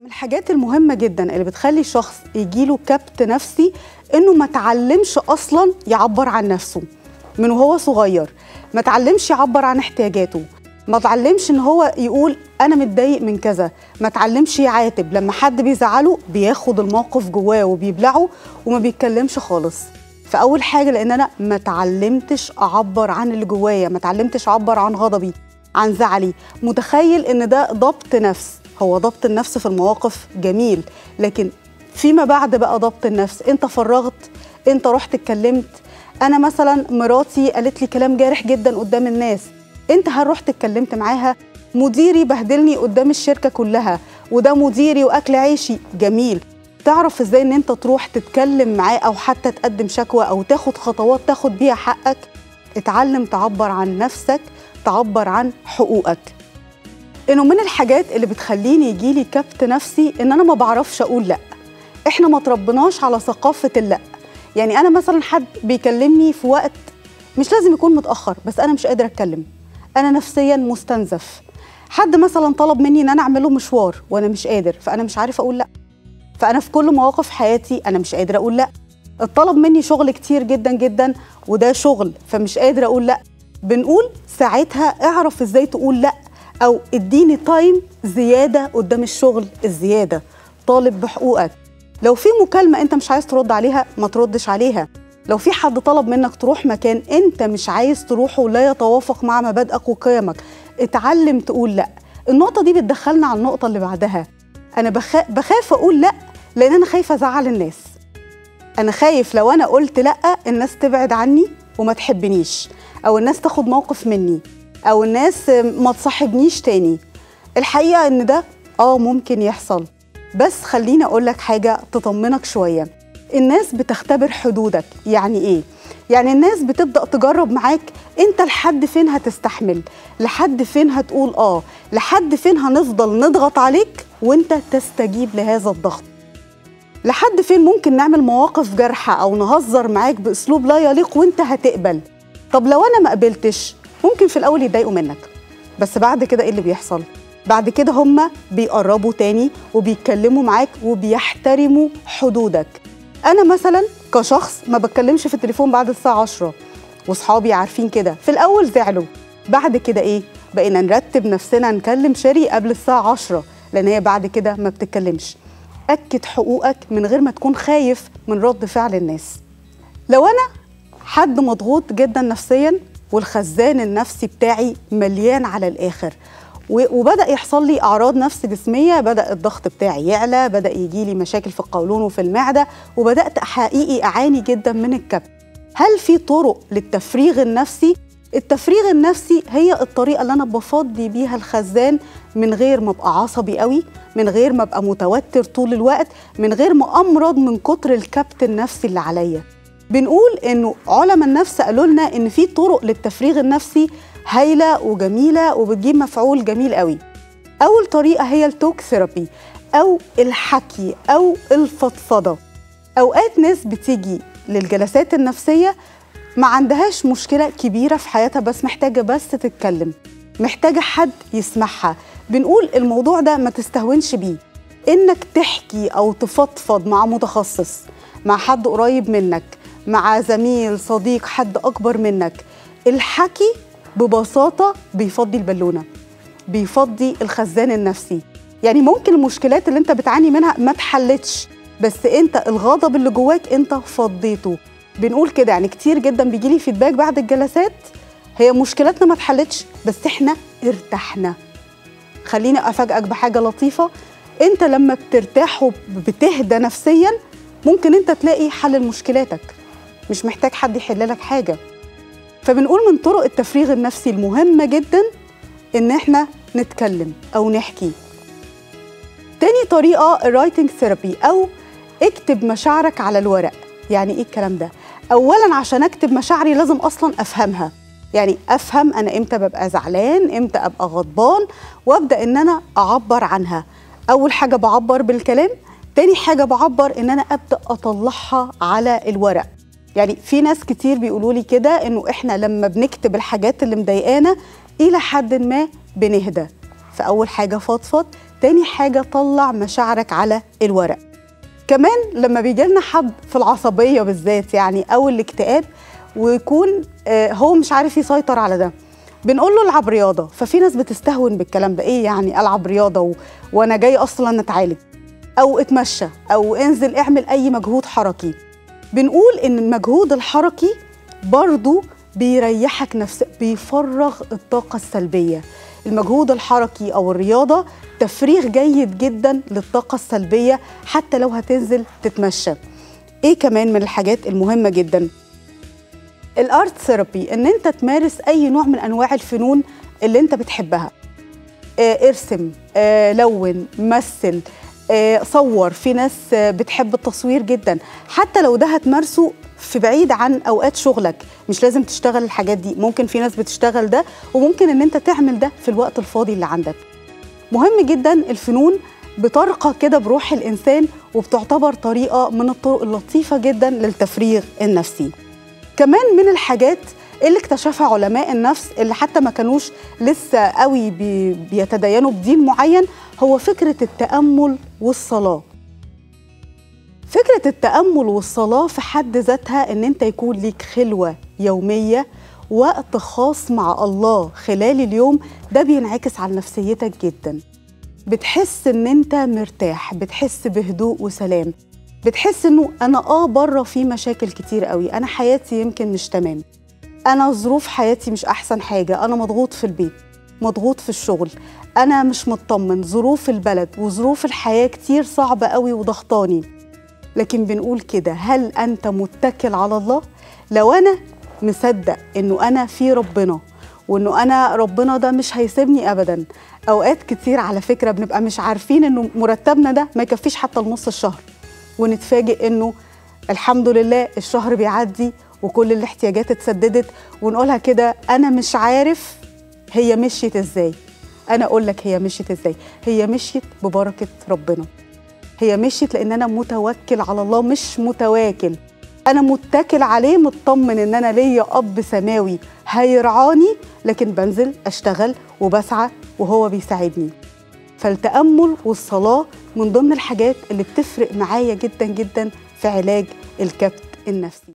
من الحاجات المهمة جدا اللي بتخلي شخص يجيله كبت نفسي انه ما تعلمش اصلا يعبر عن نفسه من وهو صغير، ما تعلمش يعبر عن احتياجاته، ما تعلمش ان هو يقول انا متضايق من كذا، ما تعلمش يعاتب لما حد بيزعله بياخد الموقف جواه وبيبلعه وما بيتكلمش خالص. فاول حاجة لان انا ما تعلمتش اعبر عن اللي جوايا، ما تعلمتش اعبر عن غضبي، عن زعلي. متخيل ان ده ضبط نفس. هو ضبط النفس في المواقف جميل، لكن فيما بعد بقى ضبط النفس، انت فرغت، انت رحت اتكلمت. انا مثلا مراتي قالت لي كلام جارح جدا قدام الناس، انت هل رحت اتكلمت معاها؟ مديري بهدلني قدام الشركة كلها وده مديري واكل عيشي. جميل، تعرف ازاي ان انت تروح تتكلم معاه او حتى تقدم شكوى او تاخد خطوات تاخد بيها حقك. اتعلم تعبر عن نفسك، تعبر عن حقوقك. انه من الحاجات اللي بتخليني يجيلي كبت نفسي ان انا ما بعرفش اقول لا. احنا ما تربناش على ثقافة اللا. يعني انا مثلا حد بيكلمني في وقت مش لازم يكون متأخر، بس انا مش قادرة اتكلم، انا نفسيا مستنزف. حد مثلا طلب مني ان انا اعمله مشوار وانا مش قادر، فانا مش عارفة اقول لا. فانا في كل مواقف حياتي انا مش قادرة اقول لا. اتطلب مني شغل كتير جدا جدا وده شغل، فمش قادرة اقول لا. بنقول ساعتها اعرف ازاي تقول لا، أو اديني تايم زيادة قدام الشغل الزيادة. طالب بحقوقك. لو في مكالمة أنت مش عايز ترد عليها ما تردش عليها. لو في حد طلب منك تروح مكان أنت مش عايز تروحه ولا يتوافق مع مبادئك وقيمك، اتعلم تقول لأ. النقطة دي بتدخلنا على النقطة اللي بعدها. أنا بخاف أقول لأ لأن أنا خايفة أزعل الناس. أنا خايف لو أنا قلت لأ الناس تبعد عني وما تحبنيش، أو الناس تاخد موقف مني، أو الناس ما تصاحبنيش تاني. الحقيقة إن ده ممكن يحصل، بس خليني أقول لك حاجة تطمنك شوية. الناس بتختبر حدودك. يعني إيه؟ يعني الناس بتبدأ تجرب معاك أنت لحد فين هتستحمل، لحد فين هتقول لحد فين هنفضل نضغط عليك وأنت تستجيب لهذا الضغط، لحد فين ممكن نعمل مواقف جارحة أو نهزر معاك بأسلوب لا يليق وأنت هتقبل. طب لو أنا ما قبلتش ممكن في الأول يتضايقوا منك، بس بعد كده إيه اللي بيحصل؟ بعد كده هم بيقربوا تاني وبيتكلموا معاك وبيحترموا حدودك. أنا مثلا كشخص ما بتكلمش في التليفون بعد الساعة 10، وصحابي عارفين كده. في الأول زعلوا، بعد كده إيه؟ بقينا نرتب نفسنا نكلم شيري قبل الساعة 10، لأن هي بعد كده ما بتتكلمش. أكد حقوقك من غير ما تكون خايف من رد فعل الناس. لو أنا حد مضغوط جدا نفسيا والخزان النفسي بتاعي مليان على الآخر، وبدأ يحصل لي أعراض نفس جسمية، بدأ الضغط بتاعي يعلى، بدأ يجيلي مشاكل في القولون وفي المعدة، وبدأت حقيقي أعاني جدا من الكبت. هل في طرق للتفريغ النفسي؟ التفريغ النفسي هي الطريقة اللي أنا بفضي بيها الخزان من غير ما أبقى عصبي قوي، من غير ما أبقى متوتر طول الوقت، من غير ما أمرض من كتر الكبت النفسي اللي عليا. بنقول إنه علماء النفس قالوا لنا إن في طرق للتفريغ النفسي هايلة وجميلة وبتجيب مفعول جميل قوي. أول طريقة هي التوك ثيرابي أو الحكي أو الفضفضة. أوقات ناس بتيجي للجلسات النفسية ما عندهاش مشكلة كبيرة في حياتها، بس محتاجة بس تتكلم، محتاجة حد يسمعها. بنقول الموضوع ده ما تستهونش بيه، إنك تحكي أو تفضفض مع متخصص، مع حد قريب منك، مع زميل صديق، حد أكبر منك. الحكي ببساطة بيفضي البالونة، بيفضي الخزان النفسي. يعني ممكن المشكلات اللي انت بتعاني منها ما تحلتش، بس انت الغضب اللي جواك انت فضيته. بنقول كده، يعني كتير جدا بيجيلي فيدباك بعد الجلسات، هي مشكلاتنا ما اتحلتش بس احنا ارتحنا. خليني افاجئك بحاجة لطيفة، انت لما بترتاح وبتهدى نفسيا ممكن انت تلاقي حل لمشكلاتك، مش محتاج حد يحل لك حاجة. فبنقول من طرق التفريغ النفسي المهمة جدا إن إحنا نتكلم أو نحكي. تاني طريقة الرايتنج ثيرابي أو اكتب مشاعرك على الورق. يعني إيه الكلام ده؟ أولاً عشان أكتب مشاعري لازم أصلاً أفهمها، يعني أفهم أنا إمتى ببقى زعلان، إمتى أبقى غضبان، وأبدأ إن أنا أعبر عنها. أول حاجة بعبر بالكلام، تاني حاجة بعبر إن أنا أبدأ أطلعها على الورق. يعني في ناس كتير بيقولوا لي كده إنه إحنا لما بنكتب الحاجات اللي مضايقانا إلى حد ما بنهدى. فأول حاجة فضفض، تاني حاجة طلع مشاعرك على الورق. كمان لما بيجيلنا حد في العصبية بالذات يعني أو الاكتئاب ويكون هو مش عارف يسيطر على ده، بنقول له العب رياضة. ففي ناس بتستهون بالكلام ده، إيه يعني ألعب رياضة وأنا جاي أصلا أتعالج؟ أو اتمشى، أو انزل اعمل أي مجهود حركي. بنقول إن المجهود الحركي برضو بيريحك نفسك، بيفرغ الطاقة السلبية. المجهود الحركي أو الرياضة تفريغ جيد جدا للطاقة السلبية حتى لو هتنزل تتمشى. إيه كمان من الحاجات المهمة جدا؟ الارت ثيرابي، ان انت تمارس اي نوع من انواع الفنون اللي انت بتحبها. ارسم، لون، مثل، صور. في ناس بتحب التصوير جدا، حتى لو ده هتمارسه في بعيد عن اوقات شغلك، مش لازم تشتغل الحاجات دي. ممكن في ناس بتشتغل ده، وممكن ان انت تعمل ده في الوقت الفاضي اللي عندك. مهم جدا الفنون بترقى كده بروح الانسان، وبتعتبر طريقة من الطرق اللطيفة جدا للتفريغ النفسي. كمان من الحاجات اللي اكتشفها علماء النفس اللي حتى ما كانوش لسه قوي بيتدينوا بدين معين، هو فكرة التأمل والصلاة. فكرة التأمل والصلاة في حد ذاتها ان انت يكون ليك خلوة يومية، وقت خاص مع الله خلال اليوم، ده بينعكس على نفسيتك جدا. بتحس ان انت مرتاح، بتحس بهدوء وسلام، بتحس انه انا بره في مشاكل كتير قوي، انا حياتي يمكن مش تمام، انا ظروف حياتي مش احسن حاجه، انا مضغوط في البيت، مضغوط في الشغل، انا مش مطمن، ظروف البلد وظروف الحياه كتير صعبه قوي وضغطاني. لكن بنقول كده، هل انت متكل على الله؟ لو انا مصدق انه انا في ربنا، وانه انا ربنا ده مش هيسيبني ابدا. اوقات كتير على فكره بنبقى مش عارفين انه مرتبنا ده ما يكفيش حتى لنص الشهر، ونتفاجئ انه الحمد لله الشهر بيعدي وكل الاحتياجات اتسددت، ونقولها كده انا مش عارف هي مشيت ازاي. انا اقول لك هي مشيت ازاي، هي مشيت ببركة ربنا، هي مشيت لان انا متوكل على الله مش متواكل. انا متكل عليه، مطمن ان انا ليا اب سماوي هيرعاني، لكن بنزل اشتغل وبسعى وهو بيساعدني. فالتأمل والصلاة من ضمن الحاجات اللي بتفرق معايا جدا جدا في علاج الكبت النفسي.